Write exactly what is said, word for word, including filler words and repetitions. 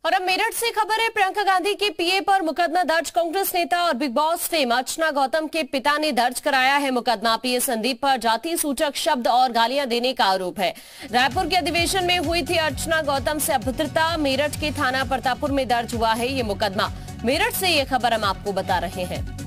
और अब मेरठ से खबर है, प्रियंका गांधी के पीए पर मुकदमा दर्ज। कांग्रेस नेता और big boss fame Archana Gautam के पिता ने दर्ज कराया है मुकदमा। पीए संदीप पर जाति सूचक शब्द और गालियां देने का आरोप है। रायपुर के अधिवेशन में हुई थी अर्चना गौतम से अभद्रता। मेरठ के थाना प्रतापपुर में दर्ज हुआ है ये मुकदमा। मेरठ से ये खबर हम आपको बता रहे हैं।